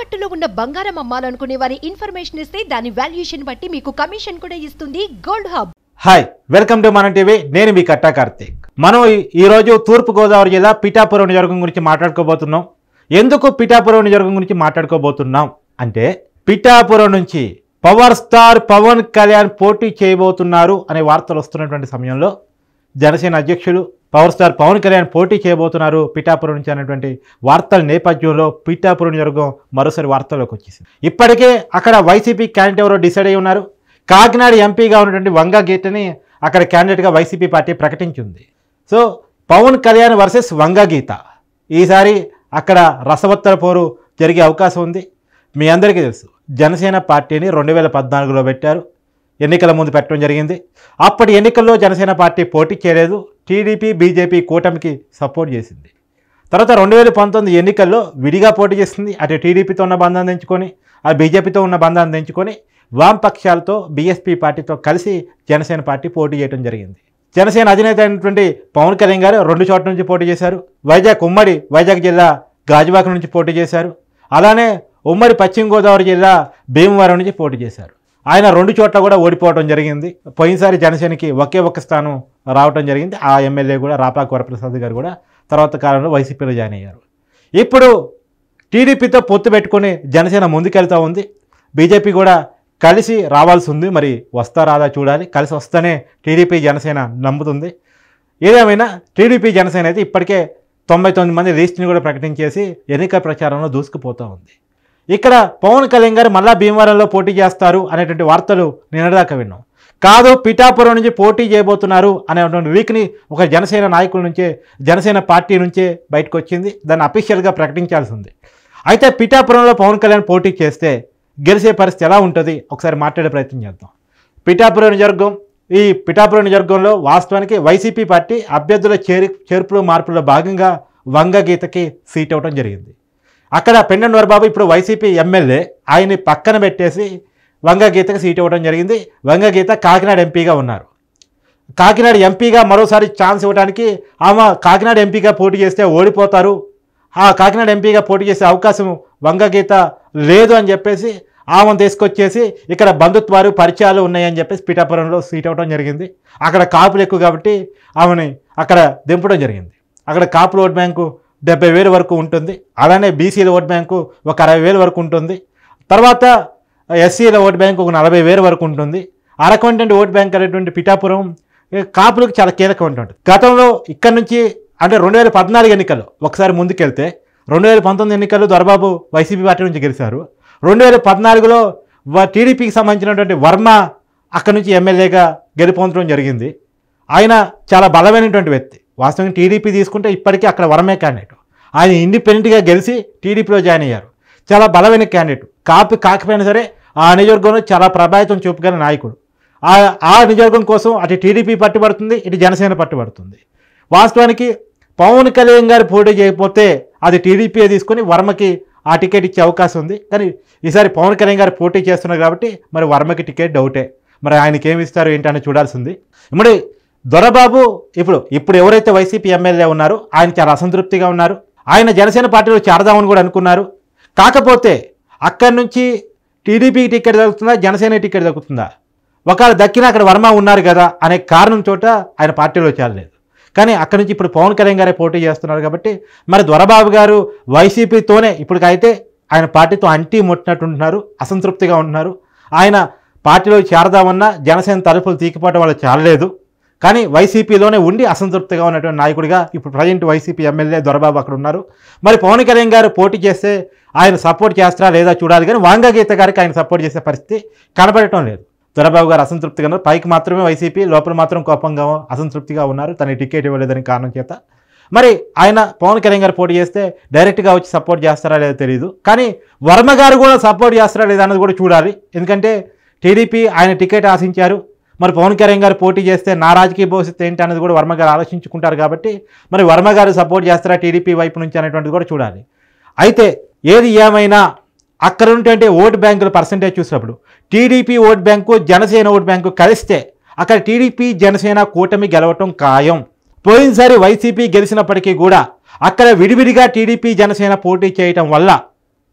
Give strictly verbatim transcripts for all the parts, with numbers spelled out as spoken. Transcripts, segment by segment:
తాకట్టులో ఉన్న బంగారం అమ్మాలనుకునే వారి ఇన్ఫర్మేషన్ ఇస్తే దాని వాల్యుయేషన్ బట్టి మీకు కమిషన్ కూడా ఇస్తుంది gold hub. Hi, welcome to మన టీవీ. నేను మీ కట్టా కార్తీక్. మనం ఈ రోజు తూర్పు గోదావరి జిల్లా పిఠాపురం నియోజకవర్గం గురించి మాట్లాడుకోబోతున్నాం. ఎందుకు పిఠాపురం నియోజకవర్గం గురించి మాట్లాడుకోబోతున్నాం అంటే, పిఠాపురం నుంచి పవర్ స్టార్ పవన్ కళ్యాణ్ పోటీ చేయబోతున్నారు అనే వార్తలు వస్తున్నటువంటి సమయంలో జనసేన అధ్యక్షులు పవర్ స్టార్ పవన్ కళ్యాణ్ పోటీ చేయబోతున్నారు పిఠాపురం నుంచి అనేటువంటి వార్తల నేపథ్యంలో పిఠాపురం నియోజకవర్గం మరోసారి వార్తల్లోకి వచ్చేసింది. ఇప్పటికే అక్కడ వైసీపీ క్యాండిడేట్ ఎవరో డిసైడ్ అయి ఉన్నారు. కాకినాడ ఎంపీగా ఉన్నటువంటి వంగ గీతని అక్కడ క్యాండిడేట్గా వైసీపీ పార్టీ ప్రకటించింది. సో పవన్ కళ్యాణ్ వర్సెస్ వంగ గీత, ఈసారి అక్కడ రసవత్తర పోరు జరిగే అవకాశం ఉంది. మీ అందరికీ తెలుసు, జనసేన పార్టీని రెండు వేల పద్నాలుగులో పెట్టారు. ఎన్నికల ముందు పెట్టడం జరిగింది. అప్పటి ఎన్నికల్లో జనసేన పార్టీ పోటీ చేయలేదు. టీడీపీ బీజేపీ కూటమికి సపోర్ట్ చేసింది. తర్వాత రెండు వేల పంతొమ్మిది ఎన్నికల్లో విడిగా పోటీ చేసింది. అటు టీడీపీతో ఉన్న బంధాన్ని తెంచుకొని, ఆ బీజేపీతో ఉన్న బంధాన్ని తెంచుకొని వామపక్షాలతో బీఎస్పీ పార్టీతో కలిసి జనసేన పార్టీ పోటీ చేయడం జరిగింది. జనసేన అధినేత అయినటువంటి పవన్ కళ్యాణ్ గారు రెండు చోట్ల నుంచి పోటీ చేశారు. వైజాగ్ ఉమ్మడి వైజాగ్ జిల్లా గాజువాక నుంచి పోటీ చేశారు. అలానే ఉమ్మడి పశ్చిమ గోదావరి జిల్లా భీమవరం నుంచి పోటీ చేశారు. ఆయన రెండు చోట్ల కూడా ఓడిపోవడం జరిగింది. పోయినసారి జనసేనకి ఒకే ఒక్క స్థానం రావడం జరిగింది. ఆ ఎమ్మెల్యే కూడా రాపాక వరప్రసాద్ గారు కూడా తర్వాత కాలంలో వైసీపీలో జాయిన్ అయ్యారు. ఇప్పుడు టీడీపీతో పొత్తు పెట్టుకొని జనసేన ముందుకెళ్తూ ఉంది. బీజేపీ కూడా కలిసి రావాల్సి ఉంది. మరి వస్తా రాదా చూడాలి. కలిసి వస్తేనే టీడీపీ జనసేన నమ్ముతుంది. ఏదేమైనా టీడీపీ జనసేన అయితే ఇప్పటికే తొంభై తొమ్మిది మంది లిస్టుని కూడా ప్రకటించేసి ఎన్నికల ప్రచారంలో దూసుకుపోతూ ఉంది. ఇక్కడ పవన్ కళ్యాణ్ గారు మళ్ళా భీమవరంలో పోటీ చేస్తారు అనేటువంటి వార్తలు నిన్నదాకా విన్నాం. కాదు, పిఠాపురం నుంచి పోటీ చేయబోతున్నారు అనేటువంటి లీక్ని ఒక జనసేన నాయకుల నుంచే, జనసేన పార్టీ నుంచే బయటకు వచ్చింది. దాన్ని అఫీషియల్గా ప్రకటించాల్సి ఉంది. అయితే పిఠాపురంలో పవన్ కళ్యాణ్ పోటీ చేస్తే గెలిచే పరిస్థితి ఎలా ఉంటుంది ఒకసారి మాట్లాడే ప్రయత్నం చేద్దాం. పిఠాపురం నియోజకవర్గం, ఈ పిఠాపురం నియోజకవర్గంలో వాస్తవానికి వైసీపీ పార్టీ అభ్యర్థుల చేరి చేర్పులు మార్పుల్లో భాగంగా వంగ గీతకి సీట్ ఇవ్వడం జరిగింది. అక్కడ పెండెం వరబాబు ఇప్పుడు వైసీపీ ఎమ్మెల్యే, ఆయన్ని పక్కన పెట్టేసి వంగ గీతకి సీట్ ఇవ్వడం జరిగింది. వంగ గీత కాకినాడ ఎంపీగా ఉన్నారు. కాకినాడ ఎంపీగా మరోసారి ఛాన్స్ ఇవ్వడానికి, ఆమె కాకినాడ ఎంపీగా పోటీ చేస్తే ఓడిపోతారు, ఆ కాకినాడ ఎంపీగా పోటీ చేసే అవకాశం వంగ గీత లేదు అని చెప్పేసి ఆమెను తీసుకొచ్చేసి ఇక్కడ బంధుత్వాలు పరిచయాలు ఉన్నాయని చెప్పేసి పిఠాపురంలో సీట్ ఇవ్వడం జరిగింది. అక్కడ కాపులు ఎక్కువ కాబట్టి ఆమెని అక్కడ దింపడం జరిగింది. అక్కడ కాపుల ఓట్ బ్యాంకు డెబ్బై వేల వరకు ఉంటుంది. అలానే బీసీల ఓట్ బ్యాంకు ఒక అరవై వేల వరకు ఉంటుంది. తర్వాత ఎస్సీల ఓట్ బ్యాంకు ఒక నలభై వేల వరకు ఉంటుంది. అరకొంటి ఓట్ బ్యాంక్ అనేటువంటి పిఠాపురం కాపులకు చాలా కీలకం ఉంటుంది. గతంలో ఇక్కడ నుంచి అంటే రెండు వేల పద్నాలుగు ఎన్నికల్లో ఒకసారి ముందుకెళ్తే, రెండు వేల పంతొమ్మిది ఎన్నికల్లో దొరబాబు వైసీపీ పార్టీ నుంచి గెలిచారు. రెండు వేల పద్నాలుగులో టీడీపీకి సంబంధించినటువంటి వర్మ అక్కడి నుంచి ఎమ్మెల్యేగా గెలుపొందడం జరిగింది. ఆయన చాలా బలమైనటువంటి వ్యక్తి. వాస్తవంగా టీడీపీ తీసుకుంటే ఇప్పటికీ అక్కడ వర్మే క్యాండిడేట్. ఆయన ఇండిపెండెంట్గా గెలిచి టీడీపీలో జాయిన్ అయ్యారు. చాలా బలమైన క్యాండిడేట్. కాపీ కాకపోయినా సరే ఆ నియోజకవర్గంలో చాలా ప్రభావితం చూపగల నాయకుడు. ఆ ఆ నియోజకవర్గం కోసం అటు టీడీపీ పట్టుబడుతుంది, ఇటు జనసేన పట్టుబడుతుంది. వాస్తవానికి పవన్ కళ్యాణ్ గారు పోటీ చేయకపోతే అది టీడీపీ తీసుకొని వర్మకి ఆ టికెట్ ఇచ్చే అవకాశం ఉంది. కానీ ఈసారి పవన్ కళ్యాణ్ గారు పోటీ చేస్తున్నారు కాబట్టి మరి వర్మకి టికెట్ డౌటే. మరి ఆయనకి ఏమి ఇస్తారు ఏంటి అని చూడాల్సింది. మరి దొరబాబు ఇప్పుడు ఇప్పుడు ఎవరైతే వైసీపీ ఎమ్మెల్యే ఉన్నారో ఆయన చాలా అసంతృప్తిగా ఉన్నారు. ఆయన జనసేన పార్టీలో చేరదామని కూడా అనుకున్నారు. కాకపోతే అక్కడి నుంచి టీడీపీ టికెట్ దక్కుతుందా, జనసేన టికెట్ దక్కుతుందా, ఒకవేళ దక్కినా అక్కడ వర్మ ఉన్నారు కదా అనే కారణం చోట ఆయన పార్టీలో చేరలేదు. కానీ అక్కడి నుంచి ఇప్పుడు పవన్ కళ్యాణ్ గారే పోటీ చేస్తున్నారు కాబట్టి మరి దొరబాబు గారు వైసీపీతోనే ఇప్పటికైతే ఆయన పార్టీతో అంటీ ముట్టినట్టుంటున్నారు, అసంతృప్తిగా ఉంటున్నారు. ఆయన పార్టీలో చేరదామన్నా జనసేన తలుపులు తీకిపోవడం వల్ల చాలలేదు. కానీ వైసీపీలోనే ఉండి అసంతృప్తిగా ఉన్నటువంటి నాయకుడిగా ఇప్పుడు ప్రజెంట్ వైసీపీ ఎమ్మెల్యే దొరబాబు అక్కడ ఉన్నారు. మరి పవన్ కళ్యాణ్ గారు పోటీ చేస్తే ఆయన సపోర్ట్ చేస్తారా లేదా చూడాలి. కానీ వంగ గీత గారికి ఆయన సపోర్ట్ చేసే పరిస్థితి కనబడటం లేదు. దొరబాబు గారు అసంతృప్తిగా ఉన్నారు. పైకి మాత్రమే వైసీపీ, లోపల మాత్రం కోపంగా అసంతృప్తిగా ఉన్నారు. తన టికెట్ ఇవ్వలేదని కారణం చేత. మరి ఆయన పవన్ కళ్యాణ్ గారు పోటీ చేస్తే డైరెక్ట్గా వచ్చి సపోర్ట్ చేస్తారా లేదో తెలియదు. కానీ వర్మ గారు కూడా సపోర్ట్ చేస్తారా లేదా అన్నది కూడా చూడాలి. ఎందుకంటే టీడీపీ ఆయన టికెట్ ఆశించారు. మరి పవన్ కళ్యాణ్ గారు పోటీ చేస్తే నా రాజకీయ భవిష్యత్తు ఏంటి అన్నది కూడా వర్మ గారు ఆలోచించుకుంటారు. కాబట్టి మరి వర్మ గారు సపోర్ట్ చేస్తారా టీడీపీ వైపు నుంచి అనేటువంటిది కూడా చూడాలి. అయితే ఏది ఏమైనా అక్కడ ఉన్నటువంటి ఓట్ బ్యాంకుల పర్సంటేజ్ చూసినప్పుడు TDP vote bank, Janasena vote bank కలిస్తే అక్కడ టీడీపీ జనసేన కూటమి గెలవటం ఖాయం. పోయినసారి వైసీపీ గెలిచినప్పటికీ కూడా అక్కడ విడివిడిగా టీడీపీ జనసేన పోటీ చేయటం వల్ల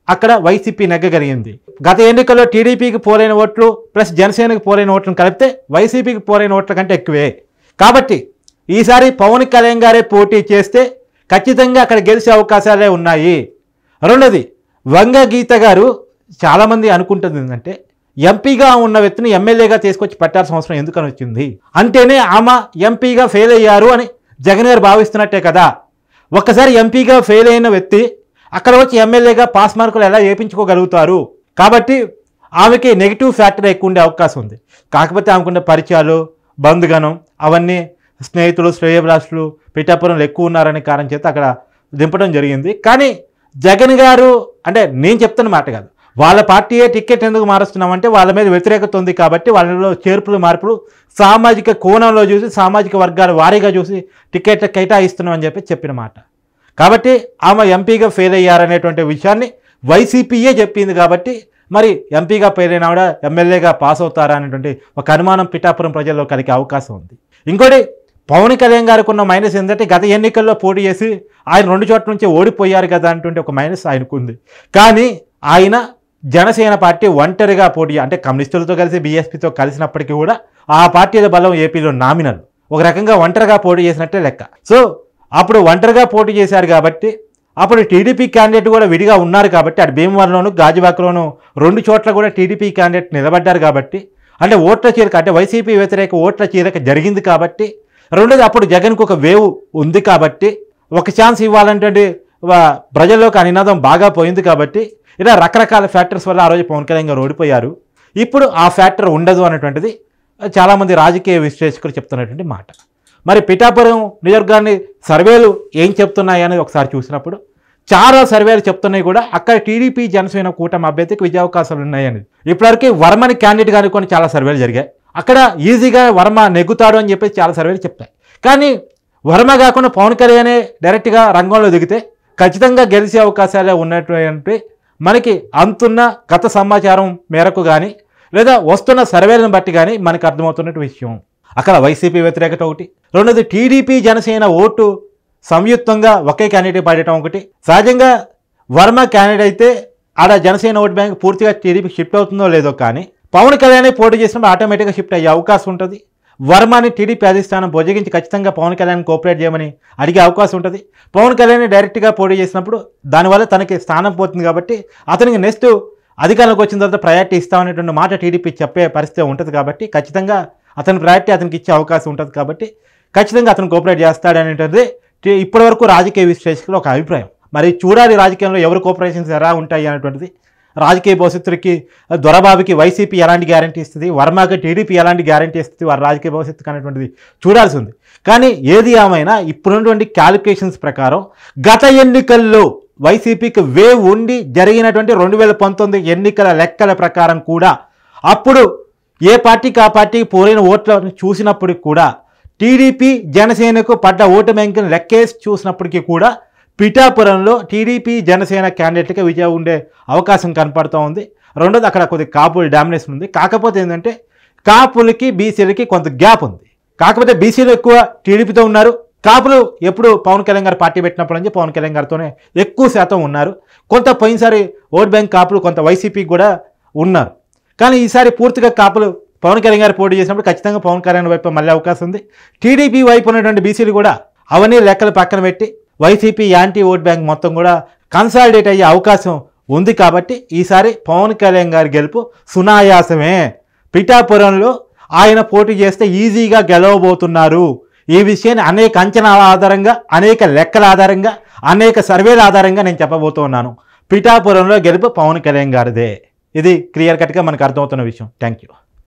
అక్కడ వైసీపీ నెగ్గగలిగింది. గత ఎన్నికల్లో టీడీపీకి పోలైన ఓట్లు ప్లస్ జనసేనకి పోలైన ఓట్లను కలిపితే వైసీపీకి పోలైన ఓట్ల కంటే ఎక్కువే. కాబట్టి ఈసారి పవన్ కళ్యాణ్ గారే పోటీ చేస్తే ఖచ్చితంగా అక్కడ గెలిచే అవకాశాలే ఉన్నాయి. రెండోది, వంగ గీత గారు చాలామంది అనుకుంటుంది ఏంటంటే ఎంపీగా ఉన్న వ్యక్తిని ఎమ్మెల్యేగా తీసుకొచ్చి పెట్టాల్సిన అవసరం ఎందుకని వచ్చింది అంటేనే ఆమె ఎంపీగా ఫెయిల్ అయ్యారు అని జగన్ గారు భావిస్తున్నట్టే కదా. ఒక్కసారి ఎంపీగా ఫెయిల్ అయిన వ్యక్తి అక్కడ వచ్చి ఎమ్మెల్యేగా పాస్ మార్కులు ఎలా వేయించుకోగలుగుతారు? కాబట్టి ఆమెకి నెగిటివ్ ఫ్యాక్టర్ ఎక్కువ ఉండే అవకాశం ఉంది. కాకపోతే ఆమెకున్న పరిచయాలు, బంధుగణం, అవన్నీ స్నేహితులు, శ్రేయభిలాషులు పిఠాపురంలో ఎక్కువ ఉన్నారనే కారణం చేత అక్కడ దింపడం జరిగింది. కానీ జగన్ గారు అంటే నేను చెప్తున్న మాట కాదు, వాళ్ళ పార్టీయే టికెట్ ఎందుకు మారుస్తున్నామంటే వాళ్ళ మీద వ్యతిరేకత ఉంది కాబట్టి వాళ్ళలో చేర్పులు మార్పులు సామాజిక కోణంలో చూసి సామాజిక వర్గాల వారీగా చూసి టికెట్ కేటాయిస్తున్నామని చెప్పి చెప్పిన మాట. కాబట్టి ఆమె ఎంపీగా ఫెయిల్ అయ్యారనేటువంటి విషయాన్ని వైసీపీయే చెప్పింది. కాబట్టి మరి ఎంపీగా ఫెయిల్ అయినా కూడా ఎమ్మెల్యేగా పాస్ అవుతారా అనేటువంటి ఒక అనుమానం పిఠాపురం ప్రజల్లో కలిగే అవకాశం ఉంది. ఇంకోటి, పవన్ కళ్యాణ్ గారికి ఉన్న మైనస్ ఏంటంటే గత ఎన్నికల్లో పోటీ చేసి ఆయన రెండు చోట్ల నుంచి ఓడిపోయారు కదా అనేటువంటి ఒక మైనస్ ఆయనకు ఉంది. కానీ ఆయన జనసేన పార్టీ ఒంటరిగా పోటీ అంటే కమ్యూనిస్టులతో కలిసి బీఎస్పీతో కలిసినప్పటికీ కూడా ఆ పార్టీల బలం ఏపీలో నామినల్, ఒక రకంగా ఒంటరిగా పోటీ చేసినట్టే లెక్క. సో అప్పుడు ఒంటరిగా పోటీ చేశారు కాబట్టి అప్పుడు టీడీపీ క్యాండిడేట్ కూడా విడిగా ఉన్నారు కాబట్టి అటు భీమవరంలోను గాజువాకలోను రెండు చోట్ల కూడా టీడీపీ క్యాండిడేట్ నిలబడ్డారు కాబట్టి అంటే ఓట్ల చీరక అంటే వైసీపీ వ్యతిరేక ఓట్ల చీరక జరిగింది కాబట్టి రెండోది అప్పుడు జగన్కు ఒక వేవ్ ఉంది కాబట్టి ఒక ఛాన్స్ ఇవ్వాలంటే ప్రజల్లోకి ఆ నినాదం బాగా పోయింది కాబట్టి ఇలా రకరకాల ఫ్యాక్టర్స్ వల్ల ఆ రోజు పవన్ కళ్యాణ్ గారు ఓడిపోయారు. ఇప్పుడు ఆ ఫ్యాక్టర్ ఉండదు అనేటువంటిది చాలామంది రాజకీయ విశ్లేషకులు చెప్తున్నటువంటి మాట. మరి పిఠాపురం నియోజకవర్గాన్ని సర్వేలు ఏం చెప్తున్నాయి అనేది ఒకసారి చూసినప్పుడు చాలా సర్వేలు చెప్తున్నాయి కూడా అక్కడ టీడీపీ జనసేన కూటమి అభ్యర్థికి విజయ అవకాశాలు ఉన్నాయని. ఇప్పటివరకు వర్మని క్యాండిడేట్ గాని కొన్ని చాలా సర్వేలు జరిగాయి, అక్కడ ఈజీగా వర్మ నెగ్గుతాడు అని చెప్పేసి చాలా సర్వేలు చెప్తాయి. కానీ వర్మ కాకుండా పవన్ కళ్యాణ్ డైరెక్ట్గా రంగంలో దిగితే ఖచ్చితంగా గెలిచే అవకాశాలే ఉన్నటువంటి మనకి అంతున్న గత సమాచారం మేరకు కానీ లేదా వస్తున్న సర్వేలను బట్టి కానీ మనకు అర్థమవుతున్నట్టు విషయం. అక్కడ వైసీపీ వ్యతిరేకత ఒకటి, రెండోది టీడీపీ జనసేన ఓటు సంయుక్తంగా ఒకే క్యాండిడేట్ పడటం ఒకటి. సహజంగా వర్మ క్యాండిడేట్ అయితే ఆడ జనసేన ఓటు బ్యాంక్ పూర్తిగా టీడీపీ షిఫ్ట్ అవుతుందో లేదో కానీ పవన్ కళ్యాణ్ పోటీ చేసినప్పుడు ఆటోమేటిక్గా షిఫ్ట్ అయ్యే అవకాశం ఉంటుంది. వర్మని టీడీపీ అధిష్టానం భుజగించి ఖచ్చితంగా పవన్ కళ్యాణ్ కోఆపరేట్ చేయమని అడిగే అవకాశం ఉంటుంది. పవన్ కళ్యాణ్ డైరెక్ట్గా పోటీ చేసినప్పుడు దానివల్ల తనకి స్థానం పోతుంది కాబట్టి అతనికి నెక్స్ట్ అధికారంలోకి వచ్చిన తర్వాత ప్రయారిటీ ఇస్తామనేటువంటి మాట టీడీపీ చెప్పే పరిస్థితి ఉంటుంది. కాబట్టి ఖచ్చితంగా అతని ప్రయారిటీ అతనికి ఇచ్చే అవకాశం ఉంటుంది. కాబట్టి ఖచ్చితంగా అతను కోఆపరేట్ చేస్తాడనేది ఇప్పటివరకు రాజకీయ విశ్లేషకులు ఒక అభిప్రాయం. మరి చూడాలి రాజకీయంలో ఎవరు కోఆపరేషన్స్ ఎలా ఉంటాయి అనేటువంటిది. రాజకీయ భవిష్యత్తుకి దొరబాబుకి వైసీపీ ఎలాంటి గ్యారంటీ ఇస్తుంది, వర్మకి టీడీపీ ఎలాంటి గ్యారంటీ ఇస్తుంది వారి రాజకీయ భవిష్యత్తుకు అనేటువంటిది చూడాల్సి ఉంది. కానీ ఏది ఏమైనా ఇప్పుడున్నటువంటి క్యాలిక్యులేషన్స్ ప్రకారం గత ఎన్నికల్లో వైసీపీకి వేవ్ ఉండి జరిగినటువంటి రెండు వేల పంతొమ్మిది ఎన్నికల లెక్కల ప్రకారం కూడా అప్పుడు ఏ పార్టీకి ఆ పార్టీకి పోలిన ఓట్లను చూసినప్పటికి కూడా టీడీపీ జనసేనకు పడ్డ ఓటు బ్యాంకును లెక్కేసి చూసినప్పటికీ కూడా పిఠాపురంలో టీడీపీ జనసేన క్యాండిడేట్లకే విజయం ఉండే అవకాశం కనపడుతూ ఉంది. రెండోది అక్కడ కొద్ది కాపుల డామినేషన్ ఉంది. కాకపోతే ఏంటంటే కాపులకి బీసీలకి కొంత గ్యాప్ ఉంది. కాకపోతే బీసీలు ఎక్కువ టీడీపీతో ఉన్నారు, కాపులు ఎప్పుడు పవన్ కళ్యాణ్ గారు పార్టీ పెట్టినప్పుడు నుంచి పవన్ కళ్యాణ్ గారితోనే ఎక్కువ శాతం ఉన్నారు. కొంత పోయినసారి ఓట్ బ్యాంక్ కాపులు కొంత వైసీపీకి కూడా ఉన్నారు. కానీ ఈసారి పూర్తిగా కాపులు పవన్ కళ్యాణ్ గారు పోటీ చేసినప్పుడు ఖచ్చితంగా పవన్ కళ్యాణ్ వైపు మళ్ళీ అవకాశం ఉంది. టీడీపీ వైపు ఉన్నటువంటి బీసీలు కూడా అవన్నీ లెక్కలు పక్కన పెట్టి వైసీపీ యాంటీ ఓట్ బ్యాంక్ మొత్తం కూడా కన్సాలిడేట్ అయ్యే అవకాశం ఉంది. కాబట్టి ఈసారి పవన్ కళ్యాణ్ గారి గెలుపు సునాయాసమే. పిఠాపురంలో ఆయన పోటీ చేస్తే ఈజీగా గెలవబోతున్నారు. ఈ విషయాన్ని అనేక అంచనాల ఆధారంగా, అనేక లెక్కల ఆధారంగా, అనేక సర్వేల ఆధారంగా నేను చెప్పబోతున్నాను. పిఠాపురంలో గెలుపు పవన్ కళ్యాణ్ గారిదే. ఇది క్లియర్ కట్గా మనకు అర్థమవుతున్న విషయం. Thank you.